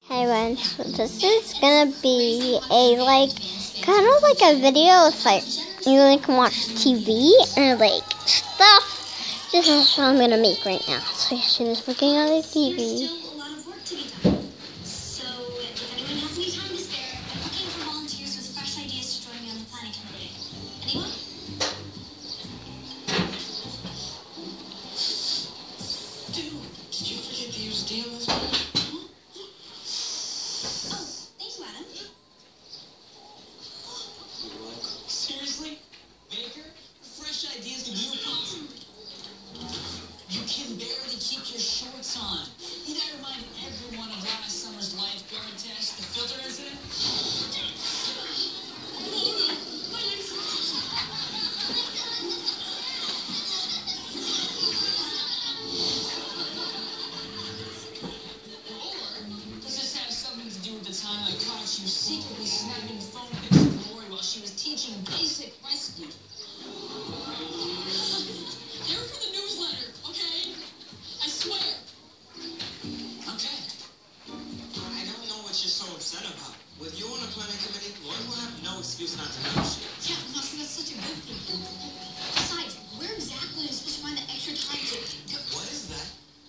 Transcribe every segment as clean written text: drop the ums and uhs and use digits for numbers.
Hey everyone, so this is gonna be a kind of like a video. It's like you can watch TV and stuff. This is what I'm gonna make right now. So she was looking at the TV. Seriously? Baker? Fresh ideas can do possible. You can barely keep your shorts on. You that reminded everyone of last summer's lifeguard test, the filter incident? Or does this have something to do with the time I caught you secretly snapping phone pics of Lori while she was teaching basic rescue? They were for the newsletter, okay? I swear. Okay. I don't know what you're so upset about. With you on the planning committee, Lloyd will have no excuse not to know shit. Yeah, Muscle, that's such a good thing. Besides, where exactly are you supposed to find the extra time to... What is that?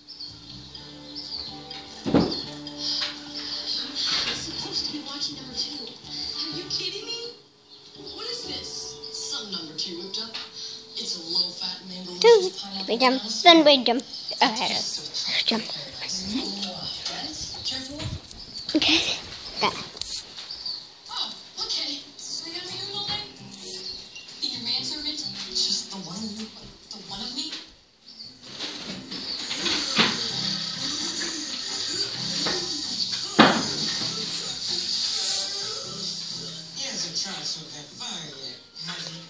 I'm supposed to be watching number 2. Are you kidding me? What is this? Some number 2 whipped up. It's a low-fat mango. Two, we jump, then we jump. Okay, jump. Careful. Okay, got it. Oh, okay. So you got me doing all day? Be your manservant? Just the one of you? The one of me? He hasn't tried to that fire yet, has he?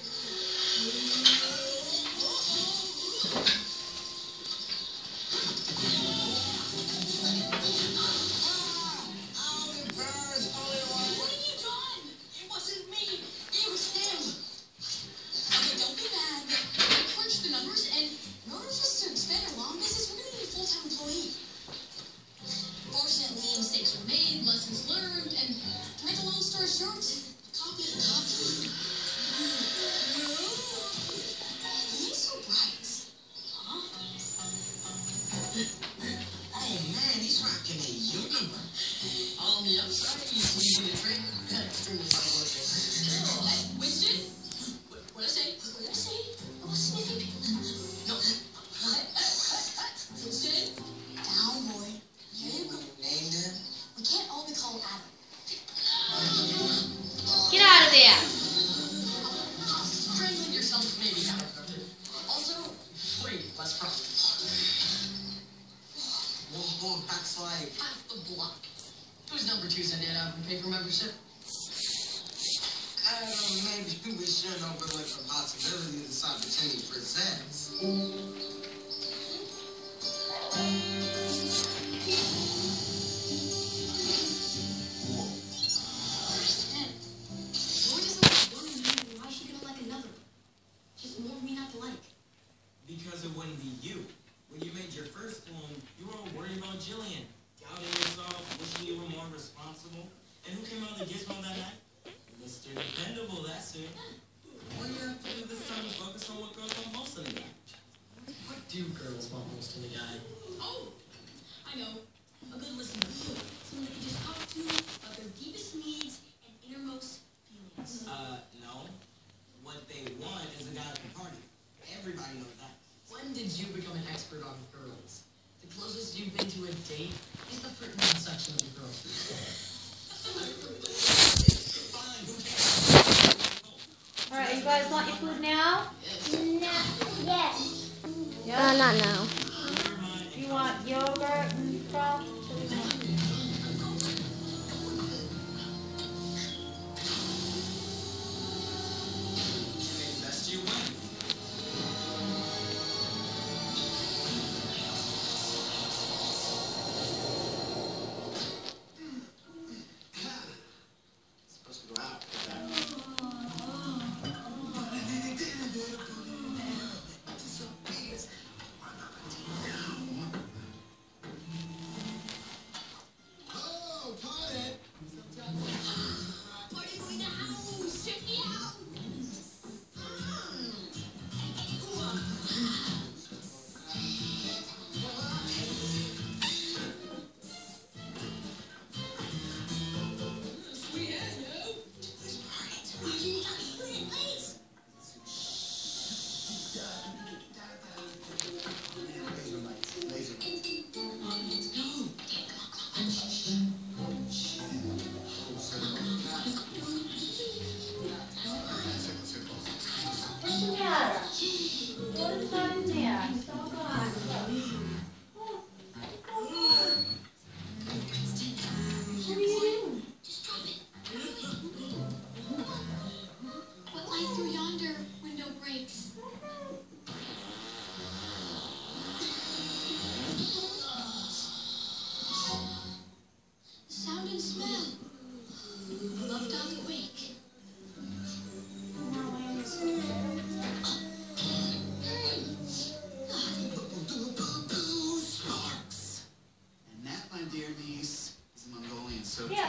What have you done? It wasn't me. It was him. Okay, don't be mad. I crunched the numbers, and in order for us to expand our lawn business, we're going to need a full-time employee. Fortunately, mistakes were made, lessons learned, and to make a long story short, copy. He's so bright. Huh? Oh man, he's rocking a Unibird. On the upside, you see the trick. Extremely fine. Winston? What I say? What I say? I was sniffing. No. Winston? Down, boy. There you go. Named him? We can't all be called Adam. Get out of there. Strangling yourself may be counterproductive. Also, wait, less profit. Whoa, that's like... Half the block. Who's number 2 sent it out from paper membership? Maybe we shouldn't overlook the possibility this opportunity presents. Understand. Lord doesn't like one of you, why is she gonna like another? Just more of me not to like. Because it wouldn't be you. When you made your first clone, you were all worried about Jillian. Doubting yourself, wishing you were more responsible. And who came out of the gizmo that night? Mr. Dependable, that's it. All you have to do this time is focus on what girls want most in a guy. What do girls want most in a guy? Oh, I know. A good listener. Someone they can just talk to about their deepest needs and innermost feelings. No. What they want is a guy at the party. Everybody knows that. When did you become an expert on girls? The closest you've been to a date is the fruit section of the girls' food. Fine, who cares? All right, you guys want your food now? Yes. Yeah. Not now. You want yogurt and stuff? What do you want? Best you win. Supposed to go out. Party boy in the house! Check me out! Sweet ass, yo! This party. You got split legs! Let's go! What's the matter? What is that in there? It's all gone. Oh, what's going on? What are you doing? Just drop it. What light through yonder window breaks? Sound and smell. Love doth wake. Sparks. And that, my dear niece, is a Mongolian soap. Yeah.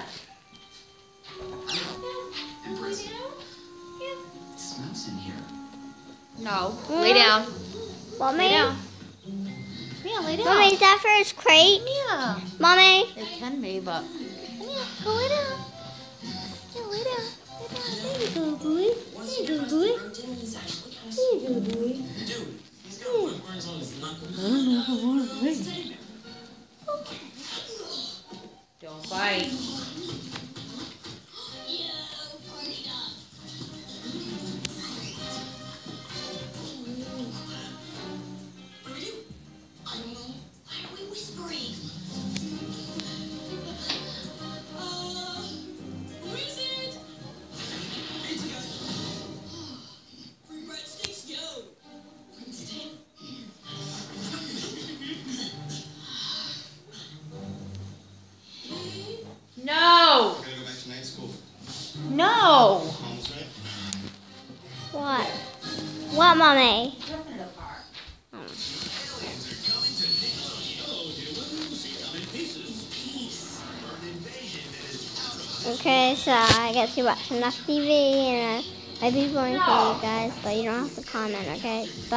And present. It smells in here. No. Lay down. Mommy? Lay down. Yeah, lay down. Mommy, is that for his crate? Yeah. Mommy? It can be, but. Yeah, go lay down. Yeah, lay down. Lay down. There you go, boy. There you go, boy. Jimmy's actually kind of There you go, boy. Dude, he's got wood burns on his knuckles. Don't bite. Yo, party up. What do we do? I don't know. Why are we whispering? Who is it? Pizza guy. Free breadsticks, yo. Breadstick. No. We're gonna go back to night school. No. Mom's right. What? What, Mommy? Aliens are coming to Nickelodeon. Oh, Dylan, see how many pieces? Peace. For an invasion that is out of Okay, so I guess you watch enough TV and I'd be boring for you guys, but you don't have to comment, okay? Bye.